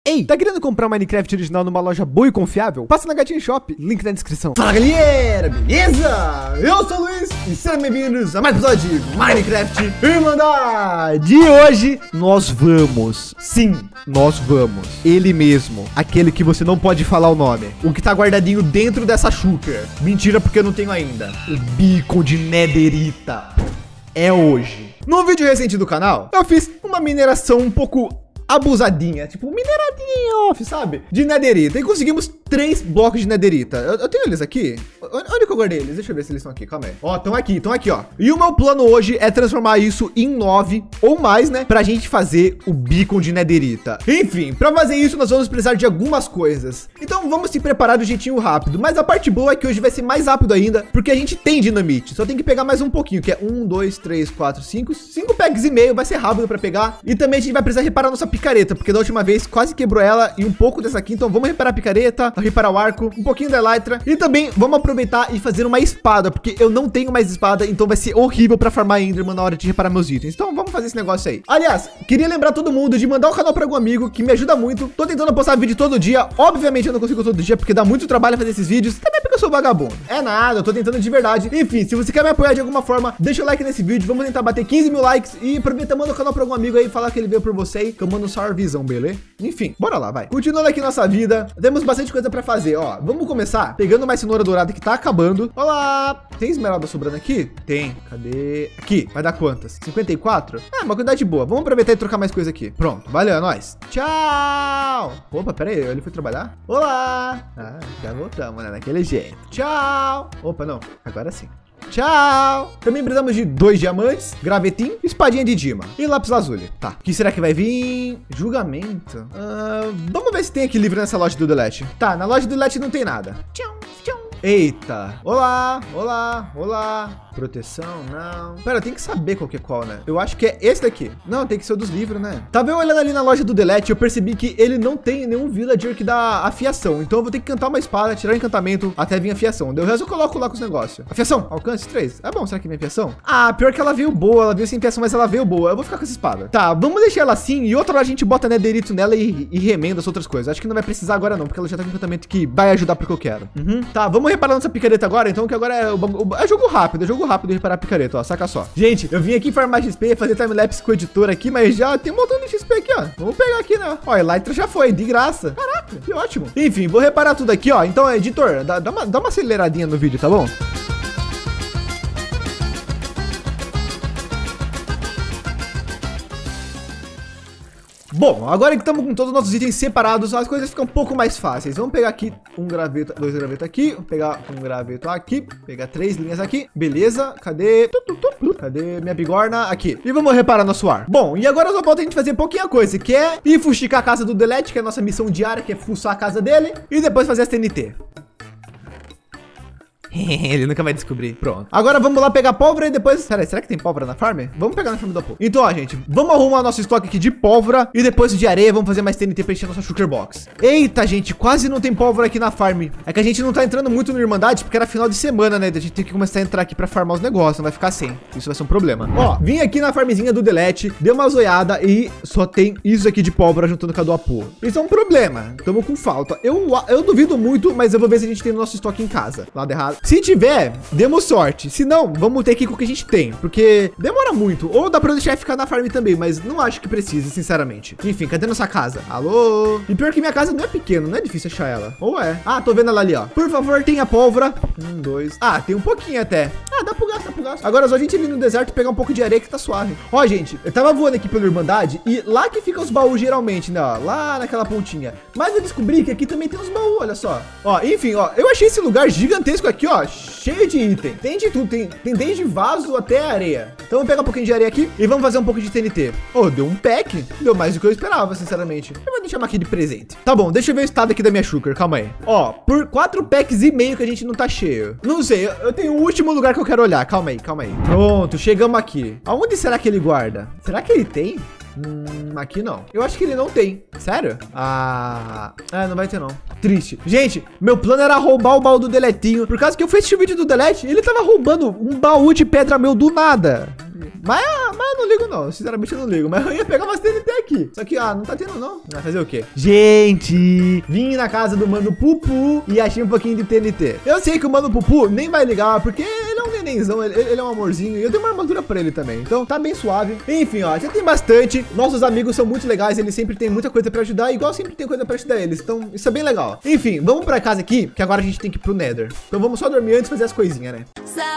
Ei, tá querendo comprar Minecraft original numa loja boa e confiável? Passa na Gatinho Shop, link na descrição. Fala galera, beleza? Eu sou o Luiz e sejam bem-vindos a mais um episódio de Minecraft Irmandade. E hoje nós vamos, sim, nós vamos, ele mesmo, aquele que você não pode falar o nome, O que tá guardadinho dentro dessa shulker. Mentira, porque eu não tenho ainda. o beacon de Netherita. É hoje. No vídeo recente do canal, eu fiz uma mineração um pouco abusadinha, tipo mineradinha off, sabe? De Netherita. E conseguimos 3 blocos de Netherita. Eu tenho eles aqui? Onde que eu guardei eles? Deixa eu ver se eles estão aqui, calma aí. Ó, estão aqui, ó. E o meu plano hoje é transformar isso em 9 ou mais, né? Pra gente fazer o beacon de Netherita. Enfim, pra fazer isso nós vamos precisar de algumas coisas. Então vamos se preparar do jeitinho rápido. Mas a parte boa é que hoje vai ser mais rápido ainda, porque a gente tem dinamite. Só tem que pegar mais um pouquinho, que é 1, 2, 3, 4, 5 packs e meio. Vai ser rápido pra pegar. E também a gente vai precisar reparar nossa picareta, porque da última vez quase quebrou ela e um pouco dessa aqui. Então vamos reparar a picareta, reparar o arco, um pouquinho da elytra. E também vamos aproveitar e fazer uma espada, porque eu não tenho mais espada, então vai ser horrível pra farmar Enderman na hora de reparar meus itens. Então vamos fazer esse negócio aí. Aliás, queria lembrar todo mundo de mandar o canal pra algum amigo, que me ajuda muito. Tô tentando postar vídeo todo dia. Obviamente eu não consigo todo dia, porque dá muito trabalho fazer esses vídeos. Também porque eu sou vagabundo. É nada, eu tô tentando de verdade. Enfim, se você quer me apoiar de alguma forma, deixa o like nesse vídeo. Vamos tentar bater 15 mil likes. E aproveita, manda o canal pra algum amigo aí, falar que ele veio por você aí, que eu mando um sour visão, beleza? Enfim, bora lá, vai. Continuando aqui nossa vida, temos bastante coisa pra fazer, ó. Vamos começar pegando mais cenoura dourada que tá acabando. Olá! Tem esmeralda sobrando aqui? Tem. Cadê? Aqui. Vai dar quantas? 54? Ah, uma quantidade boa. Vamos aproveitar e trocar mais coisa aqui. Pronto. Valeu, é nóis. Tchau! Opa, pera aí. Ele foi trabalhar? Olá! Ah, já voltamos, né? Daquele jeito. Tchau! Opa, não. Agora sim. Tchau! Também precisamos de 2 diamantes, gravetinho, espadinha de Dima e lápis lazuli. Tá, o que será que vai vir? Julgamento. Vamos ver se tem aqui livro nessa loja do Delete. Tá, na loja do Delete não tem nada. Tchau, tchau. Eita. Olá, olá, olá. Proteção, não. Pera, tem que saber qual que é qual, né? Eu acho que é esse daqui. Não, tem que ser o dos livros, né? Tava eu olhando ali na loja do Delete, eu percebi que ele não tem nenhum villager que dá afiação. Então eu vou ter que cantar uma espada, tirar o encantamento até vir afiação. Deu resto eu coloco lá com os negócios. Afiação, alcance 3. É bom, será que vem afiação? Ah, pior que ela veio boa, ela veio sem afiação, mas ela veio boa. Eu vou ficar com essa espada. Tá, vamos deixar ela assim e outra hora a gente bota netherito nela e remenda as outras coisas. Acho que não vai precisar agora não, porque ela já tá com encantamento que vai ajudar pro que eu quero. Tá, vamos reparar nossa picareta agora, então, que agora é jogo rápido de reparar a picareta, ó, saca só. Gente, eu vim aqui farmar XP, fazer timelapse com o editor aqui, mas já tem um montão de XP aqui, ó. Vamos pegar aqui, né? Ó, a elytra já foi, de graça. Caraca, que ótimo. Enfim, vou reparar tudo aqui, ó. Então, editor, dá uma aceleradinha no vídeo, tá bom? Bom, agora que estamos com todos os nossos itens separados, as coisas ficam um pouco mais fáceis. Vamos pegar aqui um graveto, 2 gravetos aqui, vamos pegar um graveto aqui, pegar 3 linhas aqui, beleza, cadê? Cadê minha bigorna? Aqui. E vamos reparar nosso ar. Bom, e agora só falta a gente fazer pouquinha coisa, que é ir fuxicar a casa do Delete, que é a nossa missão diária, que é fuçar a casa dele, e depois fazer as TNT. Ele nunca vai descobrir. Pronto. Agora vamos lá pegar pólvora e depois... Será que tem pólvora na farm? Vamos pegar na farm do Apu. Então, ó, gente, vamos arrumar nosso estoque aqui de pólvora e depois de areia vamos fazer mais TNT pra encher nossa shulker box. Eita, gente, quase não tem pólvora aqui na farm. É que a gente não tá entrando muito no Irmandade porque era final de semana, né? A gente tem que começar a entrar aqui pra farmar os negócios, não vai ficar sem. Isso vai ser um problema. Ó, vim aqui na farmzinha do Delete, dei uma zoiada e só tem isso aqui de pólvora juntando com a do Apu. Isso é um problema. Tamo com falta. Eu duvido muito, mas eu vou ver se a gente tem no nosso estoque em casa. Lado errado. Se tiver... demos sorte. Se não, vamos ter que ir com o que a gente tem. Porque demora muito. Ou dá pra deixar ficar na farm também, mas não acho que precise, sinceramente. Enfim, cadê nossa casa? Alô? E pior que minha casa não é pequena, não é difícil achar ela. Ou é? Ah, tô vendo ela ali, ó. Por favor, tenha pólvora. 1, 2. Ah, tem um pouquinho até. Ah, dá pro gasto, dá pro gasto. Agora é só a gente vir no deserto e pegar um pouco de areia que tá suave. Ó, gente, eu tava voando aqui pela Irmandade e lá que ficam os baús geralmente, né? Ó, lá naquela pontinha. Mas eu descobri que aqui também tem uns baús, olha só. Ó, enfim, ó, eu achei esse lugar gigantesco aqui, ó, cheio de item. Tem de tudo, tem desde vaso até areia. Então vamos pegar um pouquinho de areia aqui e vamos fazer um pouco de TNT. Oh, deu um pack. Deu mais do que eu esperava, sinceramente. Eu vou deixar aqui de presente. Tá bom, deixa eu ver o estado aqui da minha shulker, calma aí. Ó, por 4 packs e meio que a gente não tá cheio. Não sei, eu tenho o último lugar que eu quero olhar. Calma aí, calma aí. Pronto, chegamos aqui. Aonde será que ele guarda? Será que ele tem? Aqui não. Eu acho que ele não tem. Sério? Não vai ter não. Triste. Gente, meu plano era roubar o baú do Deletinho. Por causa que eu fiz o vídeo do Delete, ele tava roubando um baú de pedra meu do nada. Mas mas eu não ligo não, sinceramente eu não ligo. Mas eu ia pegar umas TNT aqui. Só que, não tá tendo não. Vai fazer o quê? Gente, vim na casa do Mano Pupu e achei um pouquinho de TNT. Eu sei que o Mano Pupu nem vai ligar, porque ele é um nenenzão, ele é um amorzinho. E eu dei uma armadura pra ele também, então tá bem suave. Enfim, ó, já tem bastante. Nossos amigos são muito legais, eles sempre têm muita coisa pra ajudar, igual sempre tem coisa pra ajudar eles. Então, isso é bem legal. Enfim, vamos pra casa aqui, que agora a gente tem que ir pro Nether. Então vamos só dormir antes de fazer as coisinhas, né?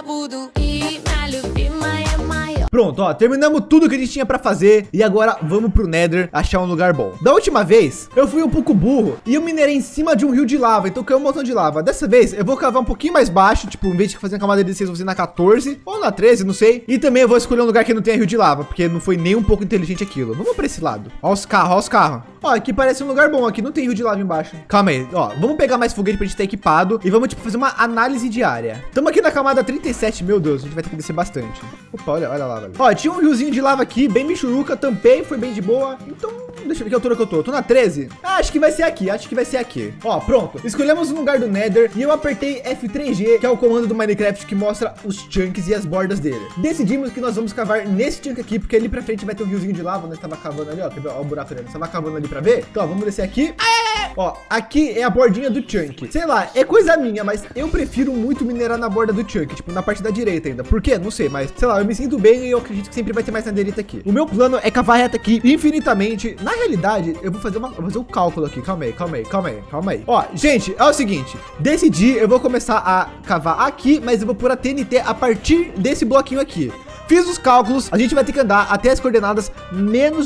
Pronto, ó, terminamos tudo que a gente tinha pra fazer e agora vamos pro Nether achar um lugar bom. Da última vez, eu fui um pouco burro e eu minerei em cima de um rio de lava, então caiu um montão de lava. Dessa vez, eu vou cavar um pouquinho mais baixo, tipo, em vez de fazer a camada de 16, eu vou fazer na 14 ou na 13, não sei. E também eu vou escolher um lugar que não tenha rio de lava, porque não foi nem um pouco inteligente aquilo. Vamos pra esse lado. Ó os carros, ó os carros. Ó, aqui parece um lugar bom, aqui não tem rio de lava embaixo. Calma aí, ó, vamos pegar mais foguete pra gente estar equipado e vamos, tipo, fazer uma análise diária. Tamo aqui na camada 37, meu Deus, a gente vai ter que descer bastante. Opa, olha lá, velho. Ó, tinha um riozinho de lava aqui, bem michuruca, tampei, foi bem de boa. Então, deixa eu ver que altura que eu tô. Tô na 13? Acho que vai ser aqui, Ó, pronto. Escolhemos um lugar do Nether e eu apertei F3G, que é o comando do Minecraft que mostra os chunks e as bordas dele. Decidimos que nós vamos cavar nesse chunk aqui, porque ali pra frente vai ter um riozinho de lava, nós tava cavando ali, ó. Quer ver? Ó o buraco ali, nós tava cavando ali pra ver. Então, ó, vamos descer aqui. Ó, aqui é a bordinha do chunk. Sei lá, é coisa minha, mas eu prefiro muito minerar na borda do chunk, tipo, na parte da direita ainda. Por quê? Não sei, mas, sei lá, eu me sinto bem e eu acredito que sempre vai ter mais naderita aqui. O meu plano é cavar reta aqui infinitamente. Na realidade, eu vou fazer um cálculo aqui. Calma aí. Ó, gente, é o seguinte. Decidi, eu vou começar a cavar aqui, mas eu vou pôr a TNT a partir desse bloquinho aqui. Fiz os cálculos, a gente vai ter que andar até as coordenadas menos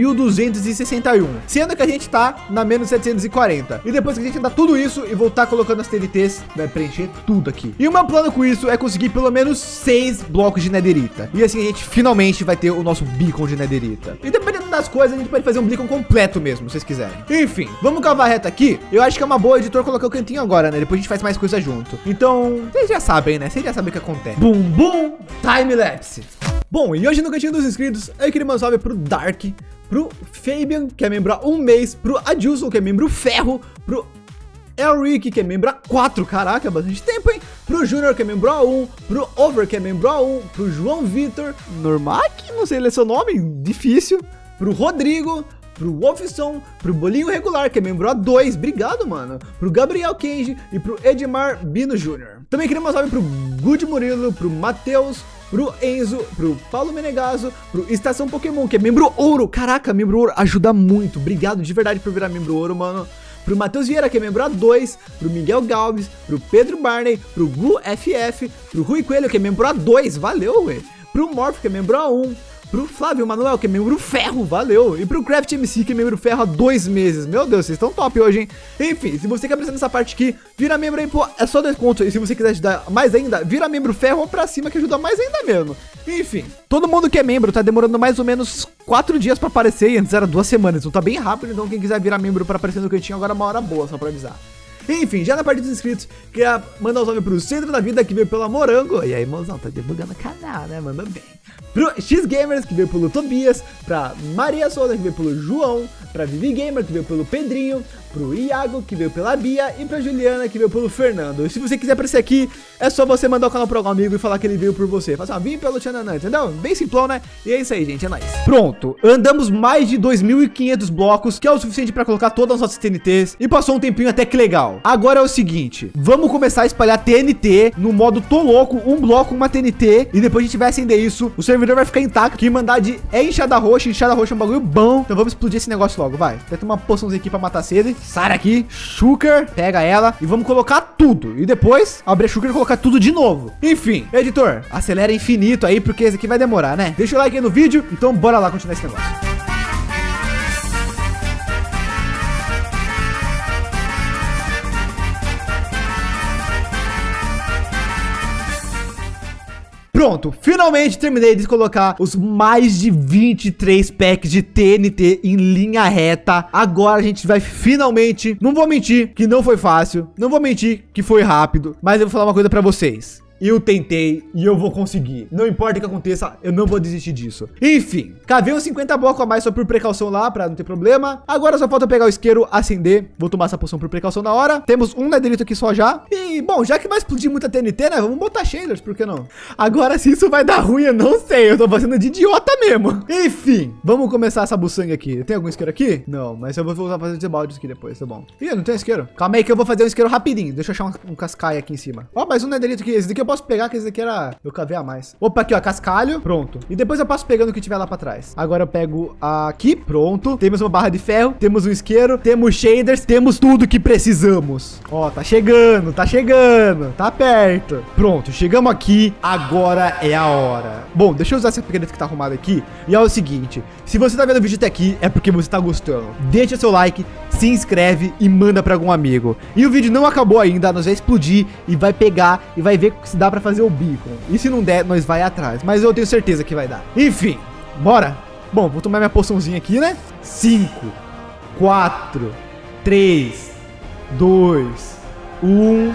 2261, sendo que a gente tá na menos 740. E depois que a gente andar tudo isso e voltar colocando as TNTs, vai preencher tudo aqui. E o meu plano com isso é conseguir pelo menos 6 blocos de netherita. E assim a gente finalmente vai ter o nosso beacon de netherita. E dependendo das coisas, a gente pode fazer um beacon completo mesmo, se vocês quiserem. Enfim, vamos cavar reta aqui. Eu acho que é uma boa, editor, colocar o cantinho agora, né? Depois a gente faz mais coisa junto. Então, vocês já sabem, né? Vocês já sabem o que acontece. Bum, bum, time-lapse. Bom, e hoje no cantinho dos inscritos, eu queria mandar um salve pro Dark, pro Fabian, que é membro há 1 mês, pro Adilson, que é membro ferro, pro Elric, que é membro há 4, caraca, bastante tempo, hein? Pro Junior, que é membro há 1, pro Over, que é membro há 1, pro João Vitor, Normac, não sei ler seu nome, difícil, pro Rodrigo, pro Wolfson, pro Bolinho Regular, que é membro há 2, obrigado, mano, pro Gabriel Kenji e pro Edmar Bino Jr. Também queria mandar um salve pro Good Murilo, pro Matheus, pro Enzo, pro Paulo Menegaso, pro Estação Pokémon, que é membro ouro. Caraca, membro ouro ajuda muito. Obrigado de verdade por virar membro ouro, mano. Pro Matheus Vieira, que é membro A2, pro Miguel Galves, pro Pedro Barney, pro Gu FF, pro Rui Coelho, que é membro A2, valeu, ué. Pro Morph, que é membro A1, pro Flávio Manuel, que é membro ferro, valeu. E pro Craft MC, que é membro ferro há 2 meses. Meu Deus, vocês estão top hoje, hein? Enfim, se você quer aparecer nessa parte aqui, vira membro aí, pô, é só 2 contos. E se você quiser ajudar mais ainda, vira membro ferro ou pra cima, que ajuda mais ainda mesmo. Enfim, todo mundo que é membro tá demorando mais ou menos 4 dias pra aparecer, e antes era 2 semanas, então tá bem rápido. Então quem quiser virar membro pra aparecer no cantinho, agora é uma hora boa, só pra avisar. Enfim, já na parte dos inscritos, queria mandar um salve pro Centro da Vida, que veio pela Morango. E aí, mozão, tá divulgando o canal, né? Manda bem. Pro X-Gamers, que veio pelo Tobias. Pra Maria Souza, que veio pelo João. Pra Vivi Gamer, que veio pelo Pedrinho. Pro Iago, que veio pela Bia. E pra Juliana, que veio pelo Fernando. E se você quiser aparecer aqui, é só você mandar o canal pra algum amigo e falar que ele veio por você. Faz uma vim pelo Tchananã, entendeu? Bem simplão, né? E é isso aí, gente, é nóis. Pronto, andamos mais de 2.500 blocos, que é o suficiente pra colocar todas as nossas TNTs. E passou um tempinho até que legal. Agora é o seguinte, vamos começar a espalhar TNT no modo tô louco, um bloco, uma TNT. E depois a gente vai acender isso, o servidor vai ficar intacto. Que Irmandade é enxada roxa é um bagulho bom. Então vamos explodir esse negócio logo, vai. Vai ter uma poçãozinha aqui pra matar a sede. Sara aqui, Shulker, pega ela e vamos colocar tudo. E depois abrir a Shulker e colocar tudo de novo. Enfim, editor, acelera infinito aí, porque esse aqui vai demorar, né? Deixa o like aí no vídeo, então bora lá continuar esse negócio. Pronto, finalmente terminei de colocar os mais de 23 packs de TNT em linha reta. Agora a gente vai finalmente, não vou mentir que não foi fácil, não vou mentir que foi rápido, mas eu vou falar uma coisa pra vocês. eu tentei e eu vou conseguir. Não importa o que aconteça, eu não vou desistir disso. Enfim, cavei uns 50 blocos a mais só por precaução lá, pra não ter problema. Agora só falta pegar o isqueiro, acender. Vou tomar essa poção por precaução na hora. Temos um netherito aqui só já. E, bom, já que vai explodir muita TNT, né? Vamos botar shaders, por que não? Agora, se isso vai dar ruim, eu não sei. Eu tô fazendo de idiota mesmo. Enfim, vamos começar essa buçanga aqui. Tem algum isqueiro aqui? Não, mas eu vou voltar a fazer de baldes aqui depois, tá bom. Ih, não tem isqueiro? Calma aí que eu vou fazer um isqueiro rapidinho. Deixa eu achar um cascalho aqui em cima. Ó, mais um netherito aqui. Esse daqui eu posso pegar, que esse daqui era... Eu cavei a mais. Opa, aqui, ó, cascalho. Pronto. E depois eu passo pegando o que tiver lá pra trás. Agora eu pego aqui. Pronto. Temos uma barra de ferro. Temos um isqueiro. Temos shaders. Temos tudo que precisamos. Ó, tá chegando. Tá chegando. Tá perto. Pronto. Chegamos aqui. Agora é a hora. Bom, deixa eu usar essa picareta que tá arrumada aqui. E é o seguinte. Se você tá vendo o vídeo até aqui, é porque você tá gostando. Deixa seu like, se inscreve e manda pra algum amigo. E o vídeo não acabou ainda. Nós vai explodir e vai pegar e vai ver se dá pra fazer o beacon. E se não der, nós vai atrás. Mas eu tenho certeza que vai dar. Enfim, bora. Bom, vou tomar minha poçãozinha aqui, né? 5, 4, 3, 2, 1...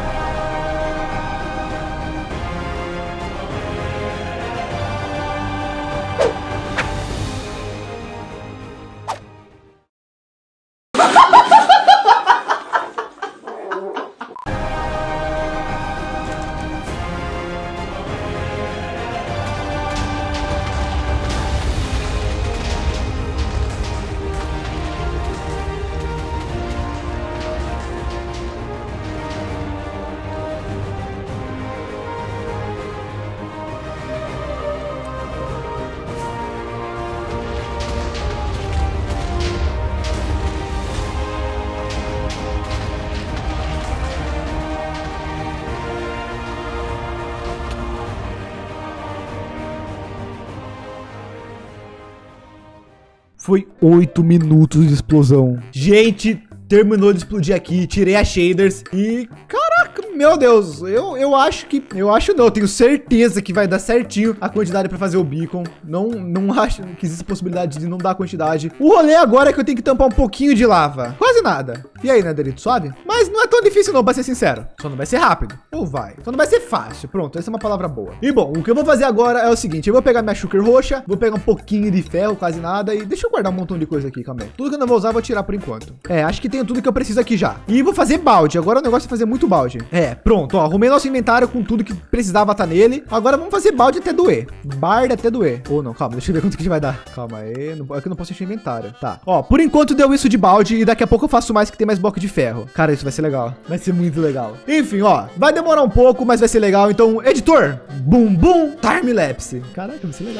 Foi 8 minutos de explosão. Gente, terminou de explodir aqui. Tirei as shaders e... Caraca, meu Deus. Eu acho que... Eu acho não, eu tenho certeza que vai dar certinho a quantidade pra fazer o beacon. Não acho que existe possibilidade de não dar a quantidade. O rolê agora é que eu tenho que tampar um pouquinho de lava. Quase nada. E aí, Netherito, suave? Mas não é tão difícil não, pra ser sincero. Só não vai ser rápido. Ou vai? Só não vai ser fácil. Pronto, essa é uma palavra boa. E bom, o que eu vou fazer agora é o seguinte. Eu vou pegar minha shulker roxa, vou pegar um pouquinho de ferro, quase nada. E deixa eu guardar um montão de coisa aqui, calma aí. Tudo que eu não vou usar, eu vou tirar por enquanto. É, acho que tenho tudo que eu preciso aqui já. E vou fazer balde. Agora o negócio é fazer muito balde. É, pronto, ó. Arrumei nosso inventário com tudo que precisava estar nele. Agora vamos fazer balde até doer. Barda até doer. Ou não, calma, deixa eu ver quanto que vai dar. Calma aí, é que eu não posso encher inventário. Tá, ó, por enquanto deu isso de balde e daqui a pouco eu faço mais que tem mais bloco de ferro. Cara, isso vai ser legal. Vai ser muito legal. Enfim, ó, vai demorar um pouco, mas vai ser legal. Então, editor, bum, bum, time-lapse. Caraca, vai ser legal.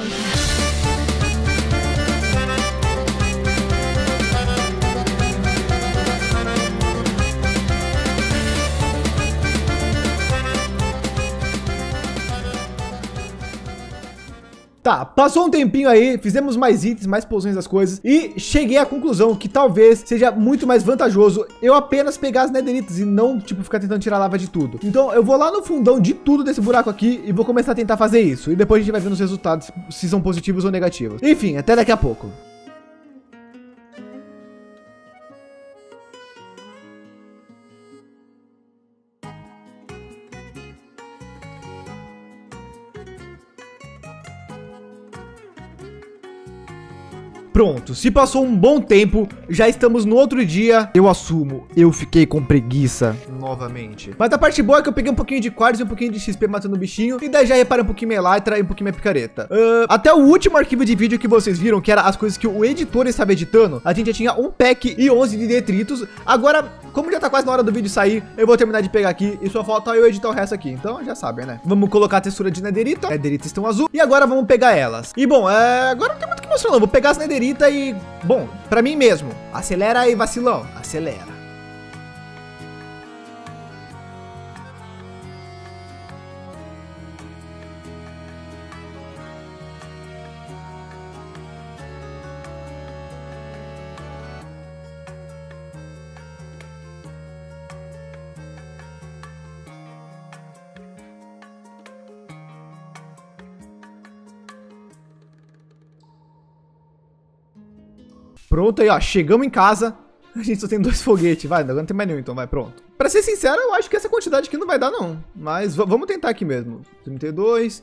Tá, passou um tempinho aí, fizemos mais itens, mais poções das coisas e cheguei à conclusão que talvez seja muito mais vantajoso eu apenas pegar as nederitas e não, tipo, ficar tentando tirar lava de tudo. Então eu vou lá no fundão de tudo desse buraco aqui e vou começar a tentar fazer isso. E depois a gente vai ver nos resultados se são positivos ou negativos. Enfim, até daqui a pouco. Pronto, se passou um bom tempo, já estamos no outro dia. Eu assumo, eu fiquei com preguiça novamente. Mas a parte boa é que eu peguei um pouquinho de quartzo e um pouquinho de XP matando o bichinho. E daí já reparei um pouquinho minha elytra e um pouquinho minha picareta. Até o último arquivo de vídeo que vocês viram, que era as coisas que o editor estava editando, a gente já tinha um pack e 11 de detritos. Agora, como já tá quase na hora do vídeo sair, eu vou terminar de pegar aqui e só falta eu editar o resto aqui. Então já sabem, né? Vamos colocar a textura de nederita. Nederitas estão azul. E agora vamos pegar elas. E bom, agora não tem muito o que mostrar não. Vou pegar as nederitas e, bom, pra mim mesmo, acelera aí, vacilão, acelera. Pronto aí, ó, chegamos em casa. A gente só tem 2 foguetes, vai, agora não tem mais nenhum, então vai, pronto. Pra ser sincero, eu acho que essa quantidade aqui não vai dar, não. Mas vamos tentar aqui mesmo. 32,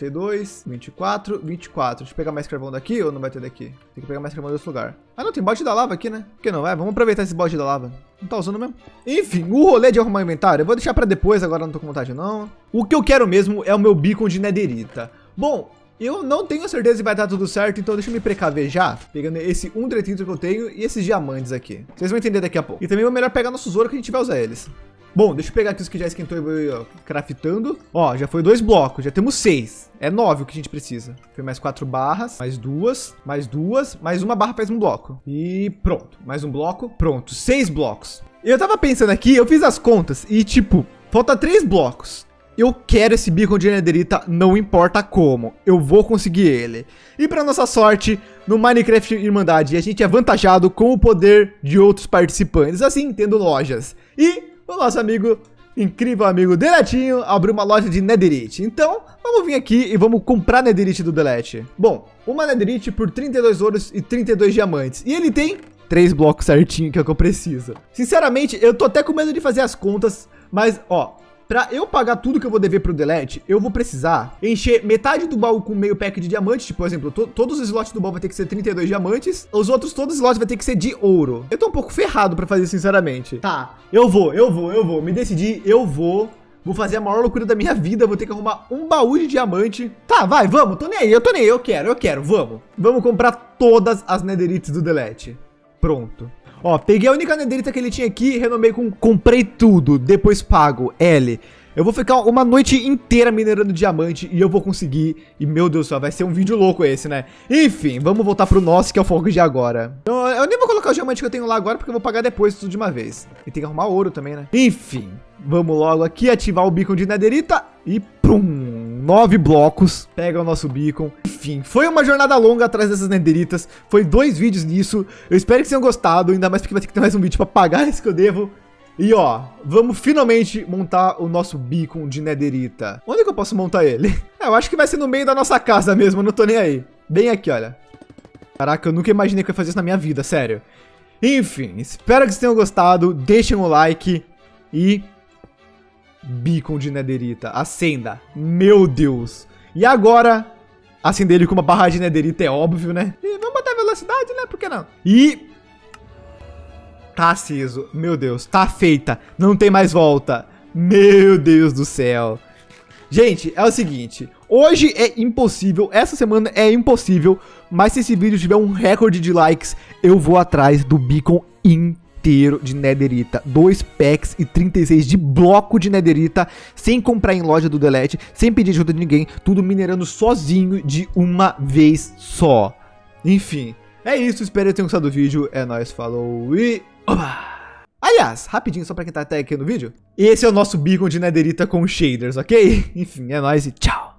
32, 24, 24. Deixa eu pegar mais carvão daqui ou não vai ter daqui? Tem que pegar mais carvão de outro lugar. Ah, não, tem balde da lava aqui, né? Por que não? Vai, vamos aproveitar esse balde da lava. Não tá usando mesmo? Enfim, o rolê de arrumar o inventário, eu vou deixar pra depois, agora não tô com vontade, não. O que eu quero mesmo é o meu beacon de netherita. Bom, eu não tenho certeza se vai dar tudo certo, então deixa eu me precaver já, pegando esse Undretito que eu tenho e esses diamantes aqui. Vocês vão entender daqui a pouco. E também é melhor pegar nossos ouro que a gente vai usar eles. Bom, deixa eu pegar aqui os que já esquentou e vou ir craftando. Ó, já foi 2 blocos, já temos 6. É 9 o que a gente precisa. Foi mais 4 barras, mais 2, mais 2, mais uma barra faz um bloco. E pronto, mais um bloco, pronto, 6 blocos. Eu tava pensando aqui, eu fiz as contas e tipo, falta 3 blocos. Eu quero esse beacon de netherita, não importa como, eu vou conseguir ele. E pra nossa sorte, no Minecraft Irmandade, a gente é avantajado com o poder de outros participantes, assim, tendo lojas. E o nosso amigo, incrível amigo Deletinho, abriu uma loja de netherite. Então, vamos vir aqui e vamos comprar netherite do Delete. Bom, uma netherite por 32 ouros e 32 diamantes. E ele tem 3 blocos certinho, que é o que eu preciso. Sinceramente, eu tô até com medo de fazer as contas, mas, ó, pra eu pagar tudo que eu vou dever pro Delete, eu vou precisar encher metade do baú com meio pack de diamantes. Tipo, por exemplo, todos os slots do baú vai ter que ser 32 diamantes. Os outros, todos os slots vai ter que ser de ouro. Eu tô um pouco ferrado pra fazer, sinceramente. Tá, eu vou. Me decidi, eu vou. Vou fazer a maior loucura da minha vida. Vou ter que arrumar um baú de diamante. Tá, vai, vamos. Tô nem aí, eu quero, vamos. Vamos comprar todas as netherites do Delete. Pronto. Ó, peguei a única netherita que ele tinha aqui e renomei com comprei tudo, depois pago, L. Eu vou ficar uma noite inteira minerando diamante e eu vou conseguir. E meu Deus do céu, vai ser um vídeo louco esse, né? Enfim, vamos voltar pro nosso, que é o foco de agora. Eu nem vou colocar o diamante que eu tenho lá agora, porque eu vou pagar depois tudo de uma vez. E tem que arrumar ouro também, né? Enfim, vamos logo aqui ativar o beacon de netherita e pum! 9 blocos, pega o nosso beacon. Enfim, foi uma jornada longa atrás dessas netheritas. Foi 2 vídeos nisso. Eu espero que tenham gostado, ainda mais porque vai ter que ter mais um vídeo pra pagar esse que eu devo. E ó, vamos finalmente montar o nosso beacon de netherita. Onde que eu posso montar ele? Eu acho que vai ser no meio da nossa casa mesmo, eu não tô nem aí. Bem aqui, olha. Caraca, eu nunca imaginei que eu ia fazer isso na minha vida, sério. Enfim, espero que vocês tenham gostado. Deixem o like e... beacon de netherita, acenda. Meu Deus. E agora, acender ele com uma barra de netherita é óbvio, né? E vamos botar velocidade, né? Por que não? E... tá aceso. Meu Deus, tá feita. Não tem mais volta. Meu Deus do céu. Gente, é o seguinte. Hoje é impossível, essa semana é impossível. Mas se esse vídeo tiver um recorde de likes, eu vou atrás do beacon inteiro de netherita, 2 packs e 36 de bloco de netherita, sem comprar em loja do Delete, sem pedir ajuda de ninguém, tudo minerando sozinho de uma vez só. Enfim, é isso, espero que tenham gostado do vídeo, é nóis, falou e... oba! Aliás, rapidinho, só pra quem tá até aqui no vídeo, esse é o nosso beacon de netherita com shaders, ok? Enfim, é nóis e tchau!